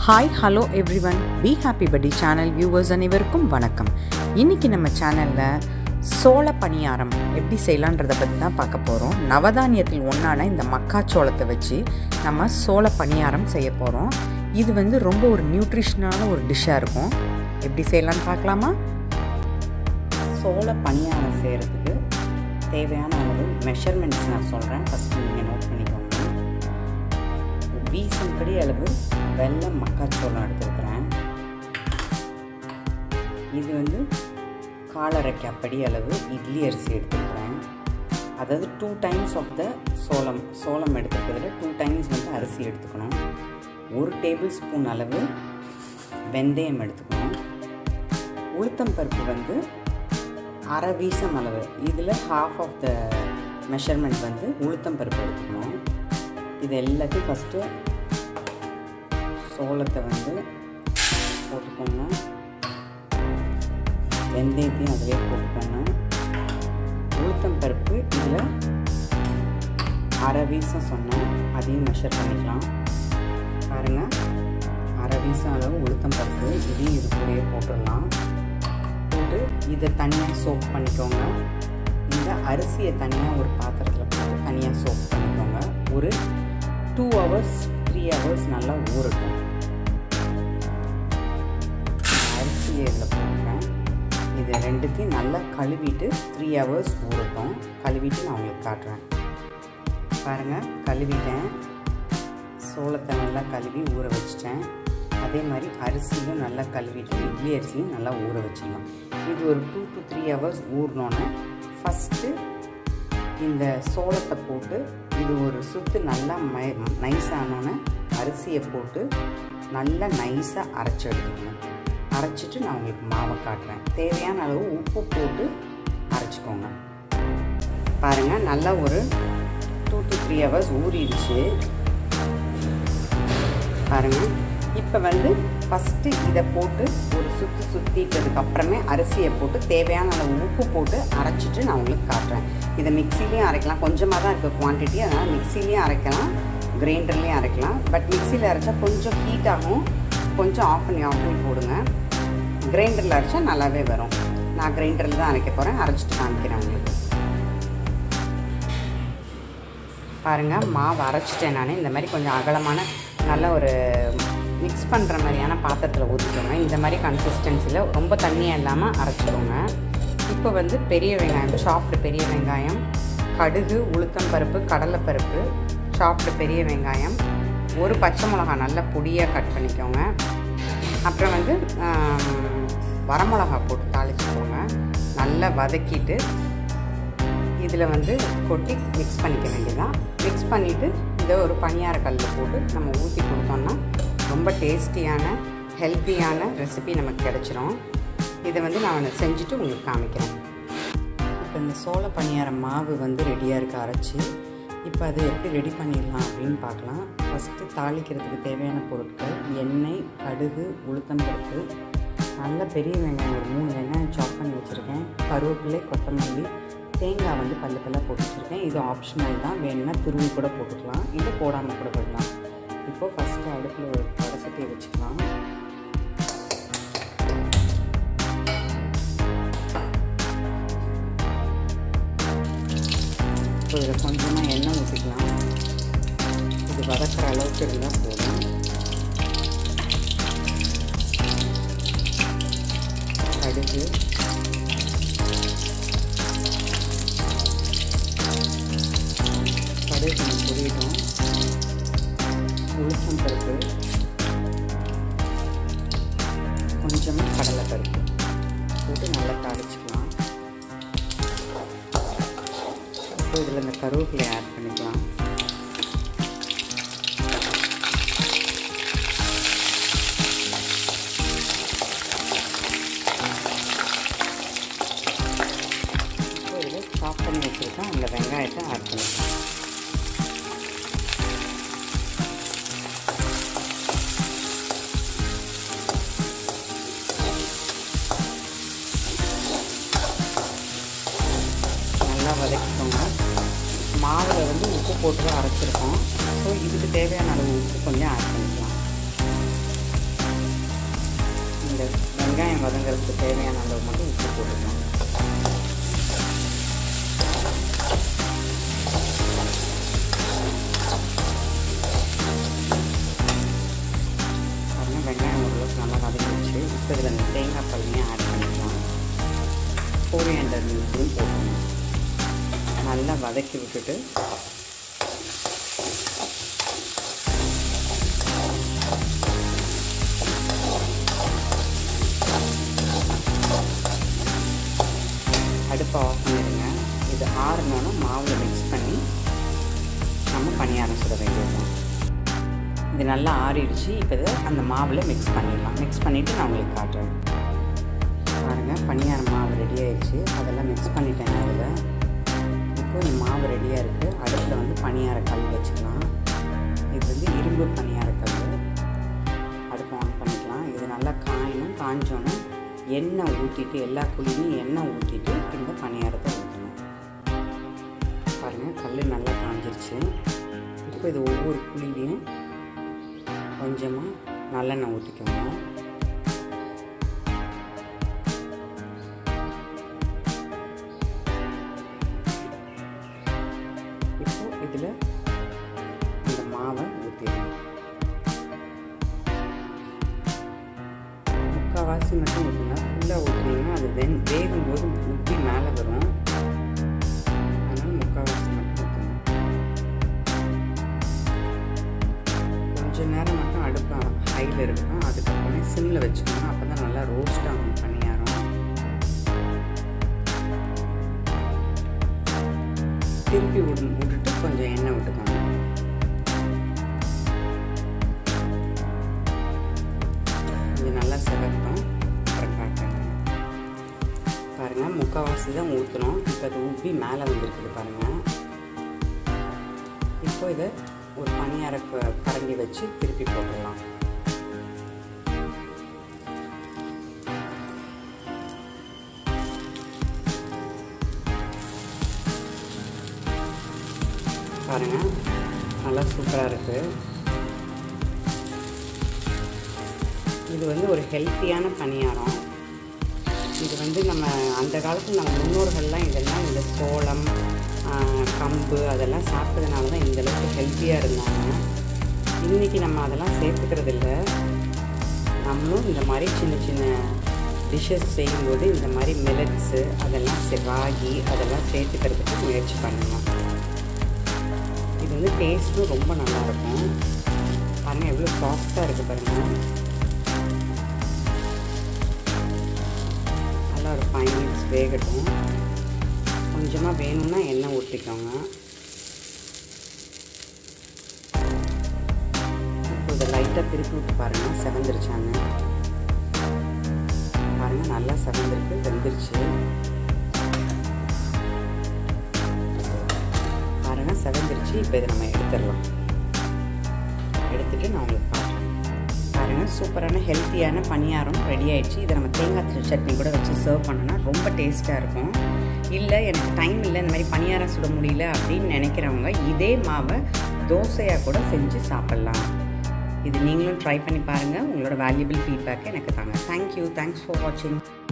Hi, hello everyone. Be Happy Buddy channel viewers அனைவருக்கும் வணக்கம். இன்னைக்கு நம்ம சேனல்ல சோள பணியாரம் எப்படி செய்யலாம்ன்றத பத்தி தான் பார்க்க போறோம். நவதானியத்தில் ஒண்ணான இந்த மக்காச்சோளத்தை வச்சு நம்ம சோள பணியாரம் செய்ய போறோம். இது வந்து ரொம்ப ஒரு நியூட்ரிஷனான ஒரு டிஷ்ஷா இருக்கும். எப்படி செய்யலாம்னு பார்க்கலாமா? சோள பணியாரம் செய்யறதுக்கு தேவையான அளவு மெஷர்மெண்ட்ஸ் நான் சொல்றேன். ஃபர்ஸ்ட் நீங்க நோட் பண்ணிக்கோங்க. வீசம்படி அளவு வெல்லம் மக்காச்சோளம் எடுத்துக்கிறேன். இது வந்து காலரைக்காப்படி அளவு இட்லி அரிசி எடுத்துக்கிறேன். அதாவது 2 times ஆஃப் த சோளம் எடுத்துக்கிறதுல 2 times வந்து அரிசி எடுத்துக்கணும். 1 tablespoon அளவு வெந்தயம் எடுத்துக்கணும். உளுத்தம் பருப்பு வந்து அரை வீசம் அளவு, இதில் half ஆஃப் த மெஷர்மெண்ட் வந்து உளுத்தம் பருப்பு எடுத்துக்கணும். இது எல்லாத்தையும் ஃபஸ்ட்டு சோளத்தை வந்து போட்டுக்கோங்க, வெந்தயத்தையும் அதிலே போட்டுக்கோங்க. உளுத்தம் பருப்பு இதில் அரை வீசம் சொன்னேன், அதையும் மெஷர் பண்ணிக்கலாம். பாருங்கள், அரை வீசம் அளவு உளுத்தம் பருப்பு இதையும் இது கூடயே போட்டுடலாம். போட்டு இதை தனியாக சோப் பண்ணிக்கோங்க. இந்த அரிசியை தனியாக ஒரு பாத்திரத்தில் போட்டு தனியாக சோப் பண்ணிக்கோங்க. ஒரு 2 hours 3 hours நல்லா ஊறட்டும். அரிசியை இதில் போடுறேன். இது ரெண்டுத்தையும் நல்லா கழுவிட்டு 3 hours ஊறட்டும். கழுவிட்டு நான் உங்களுக்கு காட்டுறேன். பாருங்கள், கழுவிட்டேன். சோளத்தை நல்லா கழுவி ஊற வச்சிட்டேன். அதே மாதிரி அரிசியும் நல்லா கழுவிட்டு இட்லி அரிசியும் நல்லா ஊற வச்சிடலாம். இது ஒரு 2 to 3 hours ஊறினோன்னே ஃபஸ்ட்டு இந்த சோளத்தை போட்டு இது ஒரு சுற்று நல்லா நைஸானோன்னே அரிசியை போட்டு நல்லா நைஸாக அரைச்சி எடுத்துக்கணும். அரைச்சிட்டு நான் உங்களுக்கு மாவை காட்டுறேன். தேவையான அளவு உப்பு போட்டு அரைச்சிக்கோங்க. பாருங்கள், நல்லா ஒரு 2 to 3 hours ஊறிடுச்சு. பாருங்கள், இப்போ வந்து ஃபஸ்ட்டு இதை போட்டு ஒரு சுற்றிட்டதுக்கு அப்புறமே அரிசியை போட்டு தேவையான அளவு உப்பு போட்டு அரைச்சிட்டு நான் உங்களுக்கு காட்டுறேன். இதை மிக்சிலையும் அரைக்கலாம், கொஞ்சமாக தான் இருக்குது குவான்டிட்டி, அதனால் மிக்சிலையும் அரைக்கலாம், கிரைண்டர்லேயும் அரைக்கலாம். பட் மிக்சியில் அரைச்சா கொஞ்சம் ஹீட் ஆகும், கொஞ்சம் ஆஃப் பண்ணி போடுங்க. கிரைண்டரில் அரைச்சா நல்லாவே வரும். நான் கிரைண்டரில் தான் அரைக்க போகிறேன், அரைச்சிட்டு காமிக்கிறேன் உங்களுக்கு. பாருங்கள், மாவு அரைச்சிட்டேன் நான். இந்த மாதிரி கொஞ்சம் அகலமான நல்ல ஒரு மிக்ஸ் பண்ணுற மாதிரியான பாத்திரத்தில் ஊற்றிக்கோங்க. இந்த மாதிரி கன்சிஸ்டன்சியில் ரொம்ப தண்ணியாக இல்லாமல் அரைச்சிக்கோங்க. இப்போ வந்து பெரிய வெங்காயம், சாப்டு பெரிய வெங்காயம், கடுகு, உளுத்தம் பருப்பு, கடலைப்பருப்பு, சாப்டு பெரிய வெங்காயம், ஒரு பச்சை மிளகாய் நல்லா பொடியாக கட் பண்ணிக்கோங்க. அப்புறம் வந்து வரமிளகா போட்டு தாளிச்சுக்கோங்க. நல்லா வதக்கிட்டு இதில் வந்து கொட்டி மிக்ஸ் பண்ணிக்க வேண்டியதான். மிக்ஸ் பண்ணிவிட்டு இதை ஒரு பணியார கல்லில் போட்டு நம்ம ஊற்றி கொடுத்தோம்னா ரொம்ப டேஸ்டியான ஹெல்த்தியான ரெசிபி நமக்கு கிடச்சிரும். இதை வந்து நான் செஞ்சுட்டு உங்களுக்கு காமிக்கிறேன். இப்போ இந்த சோள பணியார மாவு வந்து ரெடியாக இருக்க அரைச்சி. இப்போ அது எப்படி ரெடி பண்ணிடலாம் அப்படின்னு பார்க்கலாம். ஃபஸ்ட்டு தாளிக்கிறதுக்கு தேவையான பொருட்கள் எண்ணெய், கடுகு, உளுத்தம் பருப்பு, நல்ல பெரிய வெங்காயம் ஒரு 3 வெங்காயம் சாப் பண்ணி வச்சுருக்கேன், கருவேப்பிலை, கொத்தமல்லி, தேங்காய் வந்து பல்ல போட்டு வச்சுருக்கேன். இது ஆப்ஷனல் தான், வேணும்னா துருவி கூட போட்டுக்கலாம், இல்லை போடாமல் கூட போடலாம். இப்போ ஃபஸ்ட்டு அடுப்பில் ஒரு வடசட்டியை வச்சுக்கலாம். இப்போ இதில் கொஞ்சமாக எண்ணெய் ஊற்றிக்கலாம். இது வதக்கிற அளவுக்கு இருந்தால் போதும். கடுகு, கொஞ்சம் பொரியிடும். உளுத்தம் பருப்பு, கொஞ்சமாக கடலைப்பருப்பு போட்டு நல்லா தாளிச்சிக்கலாம். இப்போ இதில் இந்த கருவேப்பிலை ஆட் பண்ணிக்கலாம். இப்போ இதில் சாப் பண்ணி வச்சுருக்கேன் அந்த வெங்காயத்தை ஆட் பண்ணிக்கலாம். வதக்கிக்கோங்க. மாவில் வந்து உப்பு போட்டு அரைச்சிருக்கோம். ஸோ இதுக்கு தேவையான அளவு உப்பு கொஞ்சம் ஆட் பண்ணிக்கலாம். வதங்கிறதுக்கு தேவையான அளவு மட்டும் உப்பு போட்டுக்கலாம். வெங்காயம் ஓரளவுக்கு நல்லா வதக்கிடுச்சு. இப்போ இதில் இந்த தேங்காய் பல்லையும் ஆட் பண்ணிக்கலாம். கோரியண்டர் லீவ்ஸையும் போட்டுக்கணும். நல்லா வதக்கி விட்டுட்டு அடுப்பை ஆஃப் பண்ணிடுங்க. இது ஆறுனோன்னா மாவில் மிக்ஸ் பண்ணி நம்ம பணியாரம் சுட வேண்டியதுதான். இது நல்லா ஆறிடுச்சு. இப்போ இதை அந்த மாவில் மிக்ஸ் பண்ணிடலாம். மிக்ஸ் பண்ணிவிட்டு நான் உங்களுக்கு காட்டுறேன். பாருங்கள், பணியாரம் மாவு ரெடி ஆகிடுச்சு. அதெல்லாம் மிக்ஸ் பண்ணிட்டேங்க. அதில் இப்போ இந்த மாவு ரெடியாக இருக்குது. அடுப்பில் வந்து பணியார கல் வச்சுக்கலாம். இது வந்து இரும்பு பணியார கல். அடுப்பை ஆன் பண்ணிக்கலாம். இது நல்லா காயணும். காஞ்சோன்னு எண்ணெய் ஊற்றிட்டு, எல்லா குழியும் எண்ணெய் ஊற்றிட்டு இந்த பணியாரத்தை ஊற்றணும். பாருங்கள், கல் நல்லா காஞ்சிருச்சு. இப்போ இது ஒவ்வொரு குழிலையும் கொஞ்சமாக நல்லெண்ணெய் ஊற்றிக்கோங்க. இப்போ இதில் இந்த மாவை ஊற்றிடணும். முக்கால்வாசி மட்டும் ஊற்றுங்க. ஃபுல்லாக ஊற்றினீங்கன்னா அது வேகும்போது உப்பி மேலே வரும். அதனால் முக்கால்வாசி மட்டும் ஊற்றுங்க. கொஞ்ச நேரம் மட்டும் அடுப்பு ஹையில் இருக்கணும். அதுக்கப்புறமே சிம்மில் வச்சுக்கணும். அப்போ தான் நல்லா ரோஸ்ட் ஆகும் பணியாரம். திருப்பி விட்டுட்டு கொஞ்சம் எண்ணெய் விட்டுக்கோங்க. கொஞ்சம் நல்லா செவட்டும். அப்புறம் காட்டுங்க. பாருங்கள், முக்கால்வாசி தான் ஊற்றணும். இப்போ அது உப்பி மேலே வந்துருக்குது பாருங்கள். இப்போ இதை ஒரு பணியார கரண்டி வச்சு திருப்பி போட்டுடலாம். பாருங்கள், நல்லா சூப்பராக இருக்குது. இது வந்து ஒரு ஹெல்த்தியான பணியாரம். இது வந்து நம்ம அந்த காலத்தில் நம்ம முன்னோர்கள்லாம் இதெல்லாம் இந்த சோளம், கம்பு அதெல்லாம் சாப்பிட்டதுனால தான் இந்தளவுக்கு ஹெல்த்தியாக இருந்தாங்க. இன்றைக்கி நம்ம அதெல்லாம் சேர்த்துக்கிறது இல்லை. நம்மளும் இந்த மாதிரி சின்ன சின்ன டிஷ்ஷஸ் செய்யும்போது இந்த மாதிரி மில்லட்ஸு அதெல்லாம் ராகி அதெல்லாம் சேர்த்துக்கிறதுக்கு முயற்சி பண்ணலாம். இது வந்து டேஸ்ட்டும் ரொம்ப நல்லாயிருக்கும். பாருங்கள், எவ்வளோ சாஃப்டாக இருக்குது பாருங்கள். நல்லா ஒரு 5 மினிட்ஸ் வேகட்டும். கொஞ்சமாக வேணும்னா எண்ணெய் ஊற்றிக்கோங்க. இப்போ இதை லைட்டாக திருப்பி விட்டு பாருங்கள், செவந்துருச்சாங்க. பாருங்கள், நல்லா செவந்திருக்கு, வெந்துருச்சு. பாருங்கள், செவந்துருச்சு. இப்போ இதை நம்ம எடுத்துடலாம். எடுத்துகிட்டு நான் உங்களுக்கு காட்டுறேன். பாருங்கள், சூப்பரான ஹெல்த்தியான பணியாரம் ரெடி ஆகிடுச்சு. இதை நம்ம தேங்காய் சட்னி கூட வச்சு சர்வ் பண்ணோன்னா ரொம்ப டேஸ்ட்டாக இருக்கும். இல்லை எனக்கு டைம் இல்லை, இந்த மாதிரி பணியாரம் சுட முடியல அப்படின்னு நினைக்கிறவங்க இதே மாவை தோசையாக கூட செஞ்சு சாப்பிட்லாம். இது நீங்களும் ட்ரை பண்ணி பாருங்கள். உங்களோட வேல்யூபிள் ஃபீட்பேக்கை எனக்கு தாங்க. தேங்க்யூ. தேங்க்ஸ் ஃபார் வாட்சிங்.